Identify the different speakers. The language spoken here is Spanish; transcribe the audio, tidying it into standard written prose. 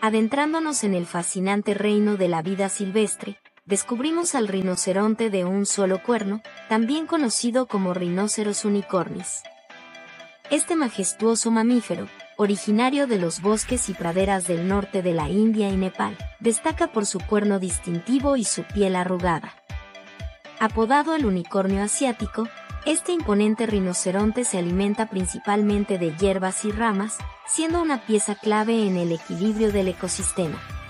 Speaker 1: Adentrándonos en el fascinante reino de la vida silvestre, descubrimos al rinoceronte de un solo cuerno, también conocido como Rhinoceros unicornis. Este majestuoso mamífero, originario de los bosques y praderas del norte de la India y Nepal, destaca por su cuerno distintivo y su piel arrugada. Apodado el unicornio asiático, este imponente rinoceronte se alimenta principalmente de hierbas y ramas, siendo una pieza clave en el equilibrio del ecosistema.